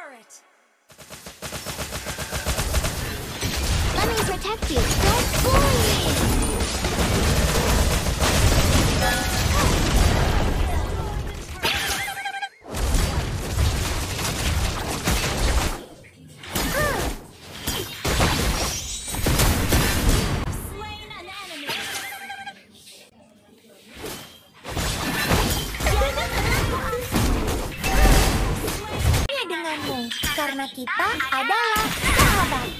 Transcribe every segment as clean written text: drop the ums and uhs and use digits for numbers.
turret. Let me protect you. Don't fool me. Karena kita adalah sahabat.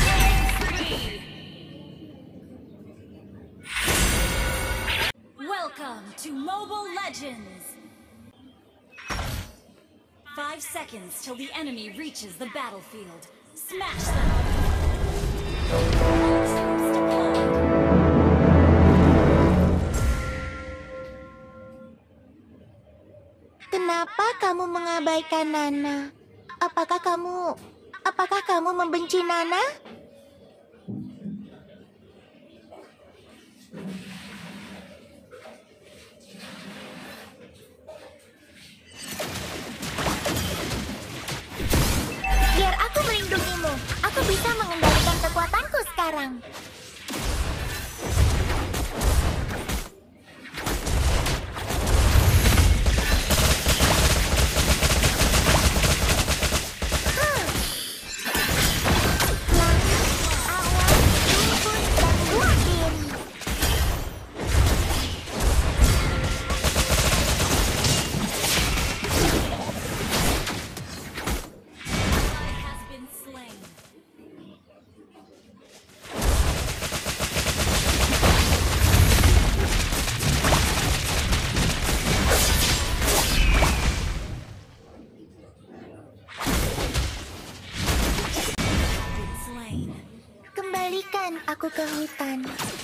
Welcome to Mobile Legends. 5 seconds till the enemy reaches the battlefield. Smash them. Kenapa kamu mengabaikan Nana? Apakah kamu membenci Nana? Biar aku melindungimu. Aku bisa mengendalikan kekuatanku sekarang. Kembalikan aku ke hutan.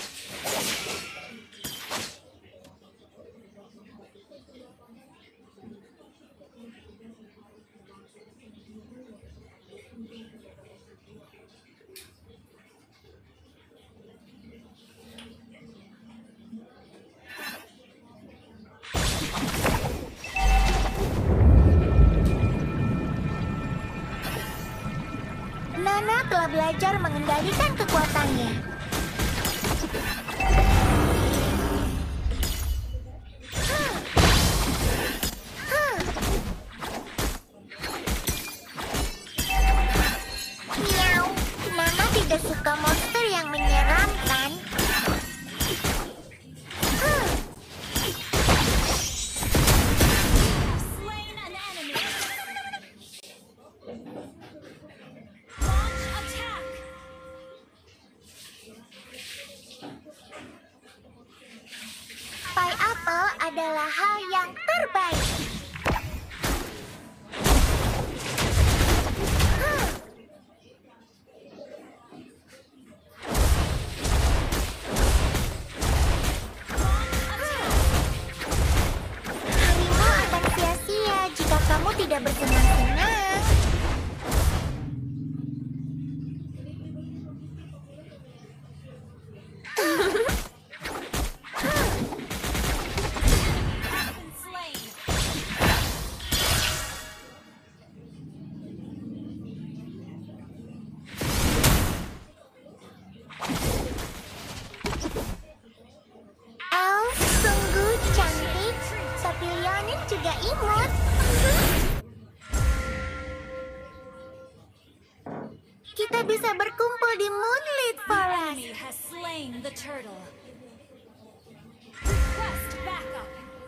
Nana telah belajar mengendalikan kekuatannya. Miau, Nana tidak suka monster yang menyeramkan. Pie apple adalah hal yang terbaik. Harimu akan sia-sia jika kamu tidak bersenang-senang. Elf sungguh cantik, tapi Leonin juga imut. Kita bisa berkumpul di Moonlit Forest. Enemy has slain the turtle. Request backup.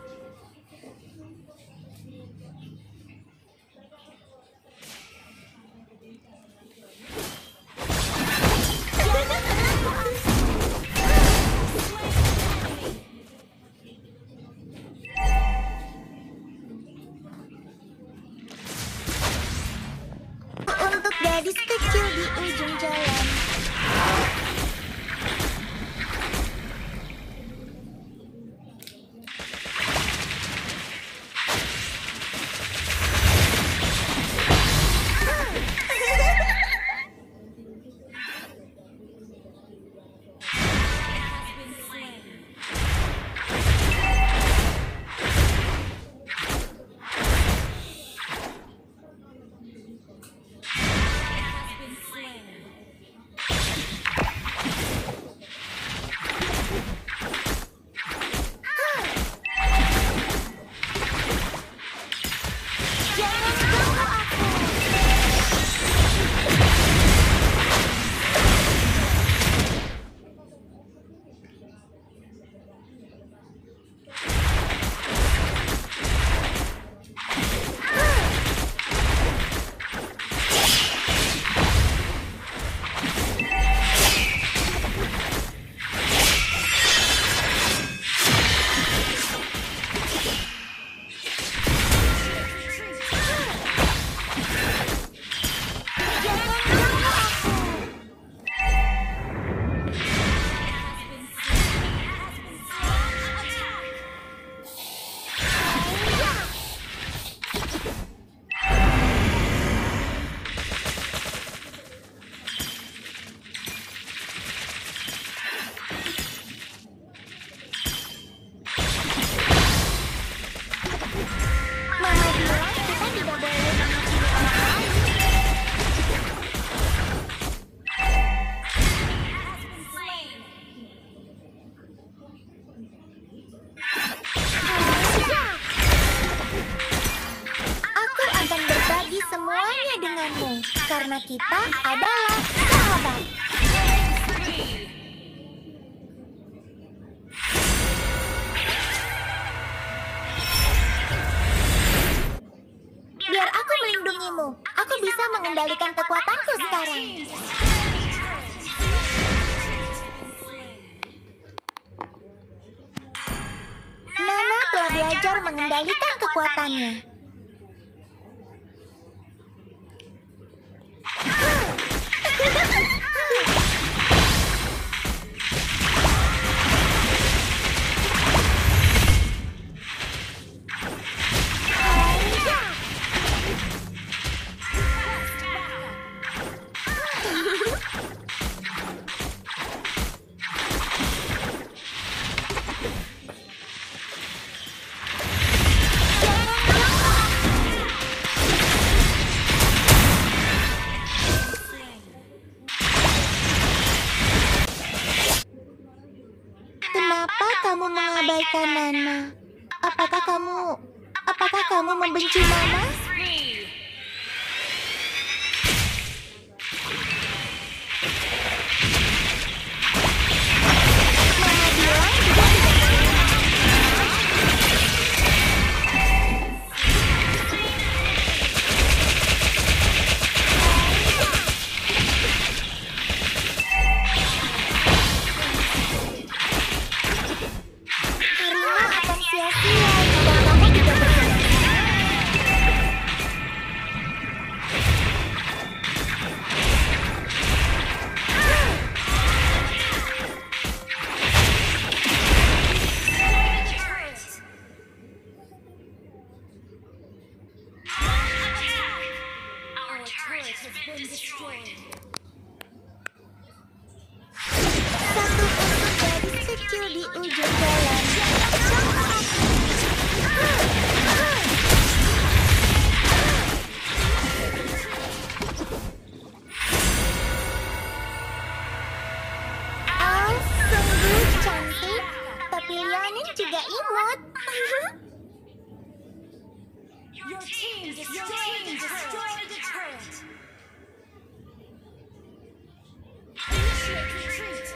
Untuk gadis kecil di ujung jalan. denganmu, karena kita adalah sahabat. Biar aku melindungimu. Aku bisa mengendalikan kekuatanku sekarang. Nana telah belajar mengendalikan kekuatannya. Kenapa kamu mengabaikan Nana? Apakah kamu membenci Nana? Mama bilang juga harimau akan sia-sia jika kamu tidak bergerak. Our turret has been destroyed. Satu untuk gadis kecil di ujung jalan. Oh, sungguh cantik. Tapi Lianin juga imut. Your team destroyed the turret. Initiate retreat.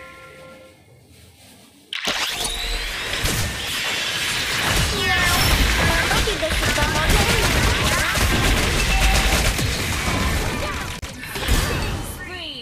Miau, Mama tidak suka model ini. Spree.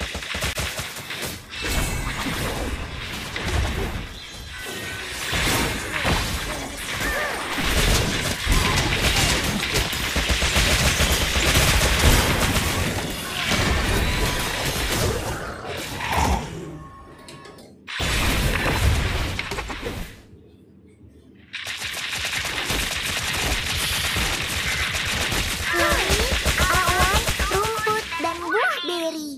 Langit, awan, rumput, dan buah beri.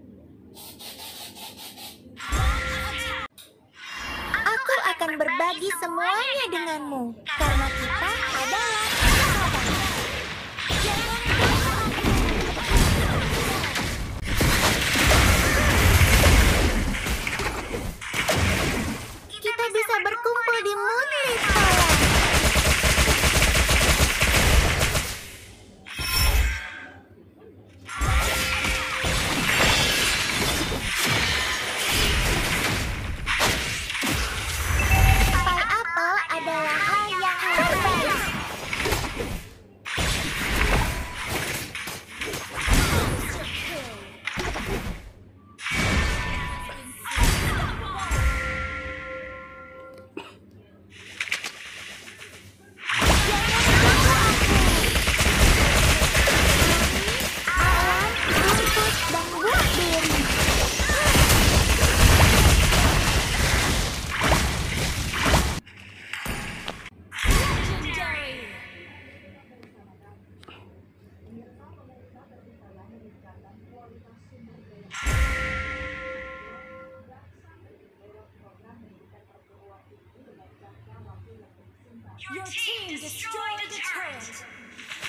Aku akan berbagi semuanya denganmu, karena kita adalah sahabat. Kita bisa berkumpul di Moonlit Tower. Pineapple adalah hal yang terbaik. Awan, rumput, dan buah beri. Legendary. Your team destroyed the turret.